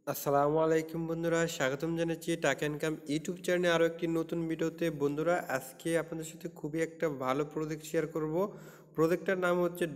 আসসালামু আলাইকুম বন্ধুরা, স্বাগতম জানাচ্ছি টাকা ইনকাম ইউটিউব চ্যানেলে আরও একটি নতুন ভিডিওতে। বন্ধুরা, আজকে আপনাদের সাথে খুবই একটা ভালো প্রজেক্ট শেয়ার করব। প্রজেক্টটার নাম হচ্ছে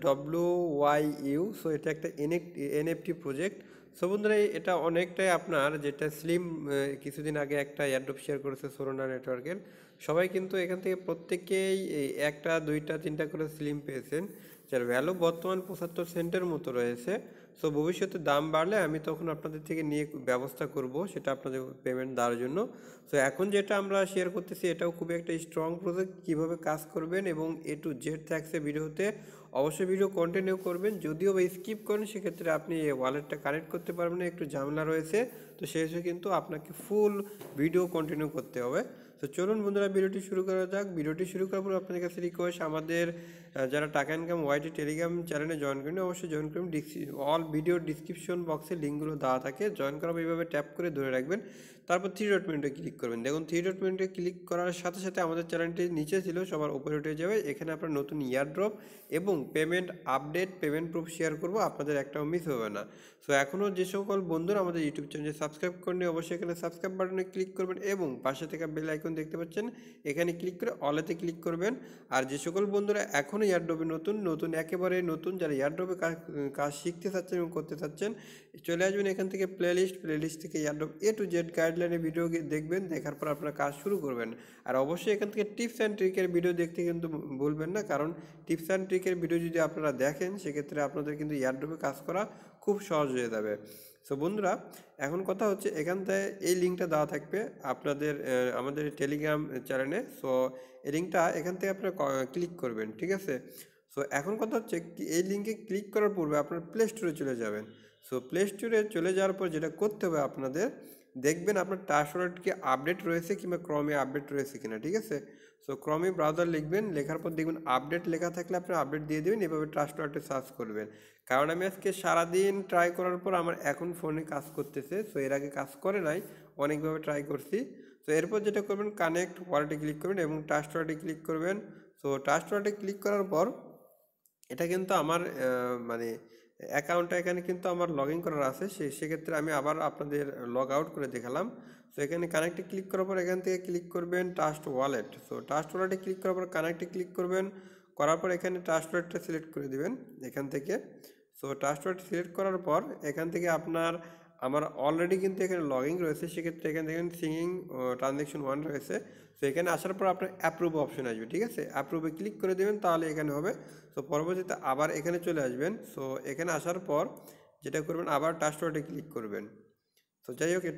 WYU। সো এটা একটা এনএফটি প্রজেক্ট। সো বন্ধুরা, এটা অনেকটাই আপনার যেটা স্লিম কিছুদিন আগে একটা এয়ারড্রপ শেয়ার করেছে সোরনা নেটওয়ার্কের। সবাই কিন্তু এখান থেকে প্রত্যেকেই একটা দুইটা তিনটা করে স্লিম পেয়েছেন, যার ভ্যালু বর্তমান 75 সেন্টের মতো রয়েছে। সো ভবিষ্যতে দাম বাড়লে আমি তখন আপনাদের থেকে নিয়ে ব্যবস্থা করব সেটা আপনাদের পেমেন্ট দেওয়ার জন্য। সো এখন যেটা আমরা শেয়ার করতেছি এটাও খুবই একটা স্ট্রং প্রজেক্ট। কীভাবে কাজ করবেন এবং A to Z থাকছে ভিডিওতে, অবশ্যই ভিডিও কন্টিনিউ করবেন। যদিও বা স্কিপ করেন সেক্ষেত্রে আপনি ওয়ালেটটা কানেক্ট করতে পারবেন না, একটু ঝামেলা রয়েছে। তো সেই হিসেবে কিন্তু আপনাকে ফুল ভিডিও কন্টিনিউ করতে হবে। তো চলুন বন্ধুরা, ভিডিওটি শুরু করা যাক। ভিডিওটি শুরু করার পর আপনাদের কাছে রিকোয়েস্ট, আমাদের যারা টাকা ইনকাম ওয়াইটি টেলিগ্রাম চ্যানেলে জয়েন করেন অবশ্যই জয়েন করুন। অল ভিডিও ডিসক্রিপশন বক্সে লিঙ্কগুলো দেওয়া থাকে, জয়েন করা এইভাবে ট্যাপ করে ধরে রাখবেন। তারপর 3 ডট মেনুতে ক্লিক করবেন। দেখুন 3 ডট মেনুতে ক্লিক করার সাথে সাথে আমাদের চ্যানেলটি নিচে ছিল সবার উপরে উঠে যাবে। এখানে আপনার নতুন ইয়ারড্রপ এবং payment update, payment proof share করব, আপনাদের একটাও মিস হবে না। সো এখনও যে সকল বন্ধুরা আমাদের ইউটিউব চ্যানেলে সাবস্ক্রাইব করেন অবশ্যই এখানে সাবস্ক্রাইব বাটনে ক্লিক করবেন এবং পাশে থেকে বেল আইকন দেখতে পাচ্ছেন, এখানে ক্লিক করে অলেতে ক্লিক করবেন। আর যে সকল বন্ধুরা এখনও ইয়ারড্রপে নতুন একেবারে নতুন, যারা ইয়ারড্রপে কাজ শিখতে চাচ্ছেন এবং করতে চাচ্ছেন, চলে আসবেন এখান থেকে প্লেলিস্ট থেকে ইয়ারড্রপ A to Z গাইডলাইনের ভিডিও দেখবেন। দেখার পর আপনার কাজ শুরু করবেন। আর অবশ্যই এখান থেকে টিপস অ্যান্ড ট্রিকের ভিডিও দেখতে কিন্তু ভুলবেন না, কারণ টিপস অ্যান্ড ট্রিকের ভিডিও যদি আপনারা দেখেন সেক্ষেত্রে আপনাদের কিন্তু ইয়ারড্রপে কাজ করা খুব সহজ হয়ে যাবে। সো বন্ধুরা, এখন কথা হচ্ছে এখান থেকে এই লিঙ্কটা দেওয়া থাকবে আপনাদের আমাদের টেলিগ্রাম চ্যানেলে। সো এই লিঙ্কটা এখান থেকে আপনারা ক্লিক করবেন, ঠিক আছে। সো এখন কথা হচ্ছে এই লিঙ্কে ক্লিক করার পূর্বে আপনার প্লে স্টোরে চলে যাবেন। সো প্লে স্টোরে চলে যাওয়ার পর যেটা করতে হবে আপনাদের, দেখবেন আপনার টাচওয়ার্ড কি আপডেট রয়েছে কিংবা ক্রমে আপডেট রয়েছে কিনা, ঠিক আছে। সো ক্রমে ব্রাউজার লিখবেন, লেখার পর দেখবেন আপডেট লেখা থাকলে আপনি আপডেট দিয়ে দেবেন। এভাবে টাচওয়ার্ডে সার্চ করবেন, কারণ আমি আজকে সারাদিন ট্রাই করার পর আমার এখন ফোনে কাজ করতেছে। সো এর আগে কাজ করে নাই, অনেকভাবে ট্রাই করছি। তো এরপর যেটা করবেন, কানেক্ট ওয়ালেটে ক্লিক করবেন এবং টাচওয়ার্ডে ক্লিক করবেন। সো টাচওয়ার্ডে ক্লিক করার পর এটা কিন্তু আমার মানে অ্যাকাউন্টটা এখানে কিন্তু আমার লগ ইন করার আছে, সেক্ষেত্রে আমি আবার আপনাদের লগ আউট করে দেখালাম। সো এখানে কানেক্টে ক্লিক করার পর এখান থেকে ক্লিক করবেন ট্রাস্ট ওয়ালেট। সো ট্রাস্ট ওয়ালেটে ক্লিক করার পর কানেক্টে ক্লিক করবেন, করার পর এখানে ট্রাস্ট ওয়ালেটটা সিলেক্ট করে দিবেন এখান থেকে। সো ট্রাস্ট ওয়ালেট সিলেক্ট করার পর এখান থেকে আমার অলরেডি কিন্তু এখানে লগ ইন রয়েছে, সেক্ষেত্রে এখানে দেখেন সিঙ্গিং ট্রানজ্যাকশন 1 রয়েছে। সো এখানে আসার পর আপনার অ্যাপ্রুভ অপশন আসবে, ঠিক আছে। অ্যাপ্রুভে ক্লিক করে দেবেন, তাহলে এখানে হবে। সো পরবর্তীতে আবার এখানে চলে আসবেন। সো এখানে আসার পর যেটা করবেন, আবার টাস্টওয়ার্ডে ক্লিক করবেন। তো যাই হোক,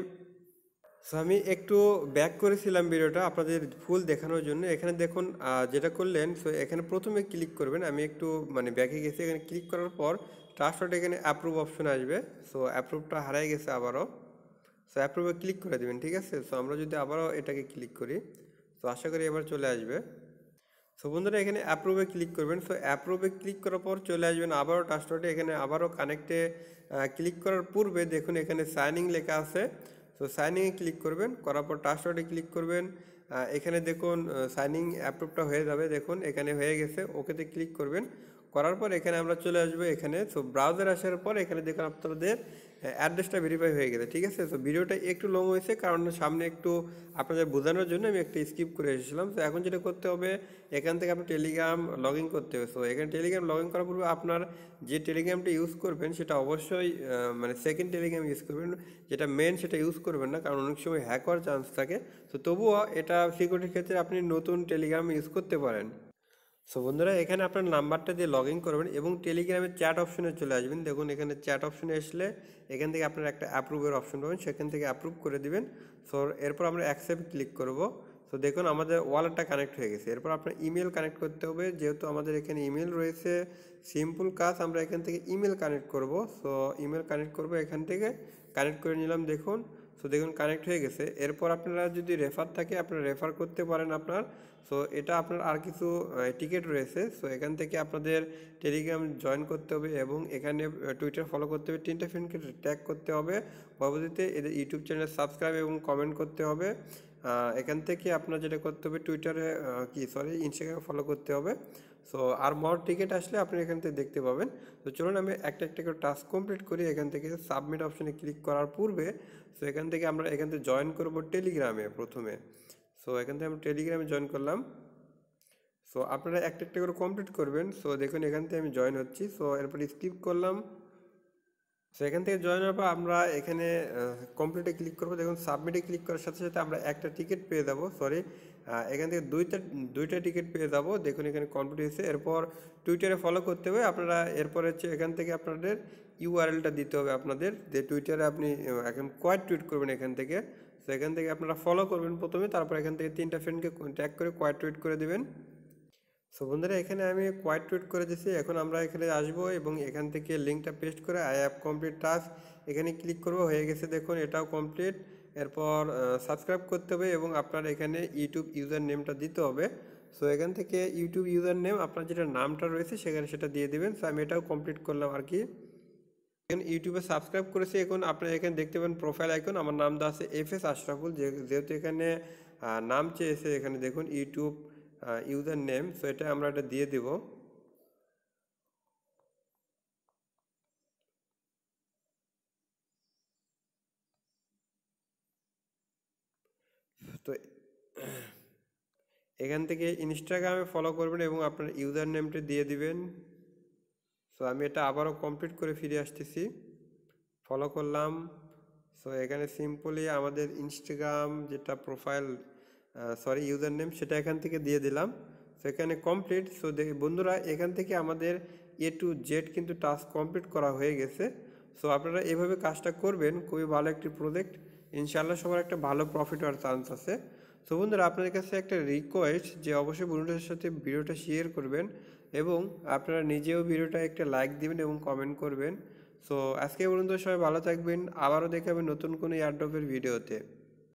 আমি একটু ব্যাক করেছিলাম ভিডিওটা আপনাদের ফুল দেখানোর জন্য। এখানে দেখুন যেটা করলেন, সো এখানে প্রথমে ক্লিক করবেন। আমি একটু ব্যাকে গেছি, এখানে ক্লিক করার পর ট্রান্সফারটা এখানে অ্যাপ্রুভ অপশন আসবে। সো অ্যাপ্রুভটা হারাই গেছে আবারও। সো অ্যাপ্রুভে ক্লিক করে দেবেন, ঠিক আছে। সো আমরা যদি আবারও এটাকে ক্লিক করি, তো আশা করি এবার চলে আসবে। সো বন্ধুরা, এখানে অ্যাপ্রুভে ক্লিক করবেন। সো অ্যাপ্রুভে ক্লিক করার পর চলে আসবেন আবারও ট্রান্সফারটা। এখানে আবারও কানেক্টে ক্লিক করার পূর্বে দেখুন এখানে সাইনিং লেখা আছে। সো সাইনিংয়ে ক্লিক করবেন, করার পর ট্রান্সফারে ক্লিক করবেন। এখানে দেখুন সাইনিং অ্যাপ্রুভটা হয়ে যাবে, দেখুন এখানে হয়ে গেছে। ওকেতে ক্লিক করবেন, করার পর এখানে আমরা চলে আসবো এখানে। সো ব্রাউজার আসার পর এখানে দেখুন আপনাদের অ্যাড্রেসটা ভেরিফাই হয়ে গেছে, ঠিক আছে। সো ভিডিওটা একটু লং হয়েছে, কারণ সামনে একটু আপনাদের বোঝানোর জন্য আমি একটা স্কিপ করে এসেছিলাম। তো এখন যেটা করতে হবে, এখান থেকে আপনি টেলিগ্রাম লগ ইন করতে হবে। সো এখানে টেলিগ্রাম লগ ইন করার পূর্বে আপনার যে টেলিগ্রামটা ইউজ করবেন সেটা অবশ্যই সেকেন্ড টেলিগ্রাম ইউজ করবেন, যেটা মেন সেটা ইউজ করবেন না, কারণ অনেক সময় হ্যাক হওয়ার চান্স থাকে। তো তবুও এটা সিকিউরিটির ক্ষেত্রে আপনি নতুন টেলিগ্রাম ইউজ করতে পারেন। সো বন্ধুরা, এখানে আপনার নাম্বারটা দিয়ে লগ ইন করবেন এবং টেলিগ্রামের চ্যাট অপশনে চলে আসবেন। দেখুন এখানে চ্যাট অপশনে আসলে এখান থেকে আপনার একটা অ্যাপ্রুভের অপশন পাবেন, সেখান থেকে অ্যাপ্রুভ করে দিবেন। সো এরপর আমরা অ্যাকসেপ্ট ক্লিক করব। সো দেখুন আমাদের ওয়ালেটটা কানেক্ট হয়ে গেছে। এরপর আপনার ইমেল কানেক্ট করতে হবে, যেহেতু আমাদের এখানে ইমেল রয়েছে। সিম্পল কাজ, আমরা এখান থেকে ইমেল কানেক্ট করব। সো ইমেল কানেক্ট করব, এখান থেকে কানেক্ট করে নিলাম, দেখুন। সো দেখুন কানেক্ট হয়ে গেছে। এরপর আপনারা যদি রেফার থাকে আপনারা রেফার করতে পারেন আপনার। সো এটা আপনার আর কিছু টিকিট রয়েছে। সো এখান থেকে আপনাদের টেলিগ্রাম জয়েন করতে হবে এবং এখানে টুইটার ফলো করতে হবে, 3টা ফ্রেন্ডকে ট্যাগ করতে হবে। পরবর্তীতে এদের ইউটিউব চ্যানেল সাবস্ক্রাইব এবং কমেন্ট করতে হবে। এখান থেকে আপনার যেটা করতে হবে, টুইটারে ইনস্টাগ্রামে ফলো করতে হবে। সো আর মোর টিকিট আসলে আপনি এখান থেকে দেখতে পাবেন। তো চলুন আমি একটা একটা করে টাস্ক কমপ্লিট করি। এখান থেকে সাবমিট অপশনে ক্লিক করার পূর্বে সো এখান থেকে আমরা এখান থেকে জয়েন করব টেলিগ্রামে প্রথমে। সো এখান থেকে আমরা টেলিগ্রামে জয়েন করলাম। সো আপনারা একটা একটা করে কমপ্লিট করবেন। সো দেখুন এখান থেকে আমি জয়েন হচ্ছি। সো এরপর স্কিপ করলাম। সো এখান থেকে জয়েন হওয়ার পর আমরা এখানে কমপ্লিটে ক্লিক করবো। দেখুন সাবমিটে ক্লিক করার সাথে সাথে আমরা একটা টিকিট পেয়ে যাবো, সরি এখান থেকে দুইটা টিকিট পেয়ে যাবো। দেখুন এখানে কমপ্লিট হয়েছে। এরপর টুইটারে ফলো করতে হবে আপনারা। এরপর হচ্ছে এখান থেকে আপনাদের ইউআরএলটা দিতে হবে আপনাদের, যে টুইটারে আপনি এখন কোয়াইট টুইট করবেন এখান থেকে। তো এখান থেকে আপনারা ফলো করবেন প্রথমে, তারপর এখান থেকে 3টা ফ্রেন্ডকে ট্যাগ করে কোয়াইট টুইট করে দেবেন। সো বন্ধুরা এখানে আমি কোয়াইট টুইট করে দিচ্ছি। এখন আমরা এখানে আসবো এবং এখান থেকে লিঙ্কটা পেস্ট করে আই হ্যাভ কমপ্লিট টাস্ক এখানে ক্লিক করবো। হয়ে গেছে দেখুন, এটাও কমপ্লিট। এরপর সাবস্ক্রাইব করতে হবে এবং আপনার এখানে ইউটিউব ইউজার নেমটা দিতে হবে। সো এখান থেকে ইউটিউব ইউজার নেম আপনার যেটা নামটা রয়েছে সেখানে সেটা দিয়ে দেবেন। সো আমি এটাও কমপ্লিট করলাম আর কি। এখন ইউটিউবে সাবস্ক্রাইব করেছি। এখন আপনারা এখানে দেখতে পাবেন প্রোফাইল আইকন, আমার নাম দেওয়া আছে FS আশরাফুল। যেহেতু এখানে নাম চেয়েছে, এখানে দেখুন ইউটিউব ইউজার নেম, সো এটা আমরা এটা দিয়ে দেব। তো এখান থেকে ইনস্টাগ্রামে ফলো করবেন এবং আপনার ইউজার নেমটা দিয়ে দিবেন। সো আমি এটা আবারও কমপ্লিট করে ফিরে আসতেছি। ফলো করলাম। সো এখানে সিম্পলি আমাদের ইনস্টাগ্রাম যেটা প্রোফাইল সরি ইউজার নেম সেটা এখান থেকে দিয়ে দিলাম। সো এখানে কমপ্লিট। সো বন্ধুরা এখান থেকে আমাদের A to Z কিন্তু টাস্ক কমপ্লিট করা হয়ে গেছে। সো আপনারা এভাবে কাজটা করবেন, খুবই ভালো একটি প্রজেক্ট। ইনশাআল্লাহ সবার একটা ভালো প্রফিট হওয়ার চান্স আছে। সো বন্ধুরা আপনাদের কাছে একটা রিকোয়েস্ট যে অবশ্যই বন্ধুদের সাথে ভিডিওটা শেয়ার করবেন এবং আপনারা নিজেও ভিডিওটা একটা লাইক দিবেন এবং কমেন্ট করবেন। সো আজকে পর্যন্ত সবাই ভালো থাকবেন। আবারও দেখাবেন নতুন কোনো এয়ারড্রপের ভিডিওতে।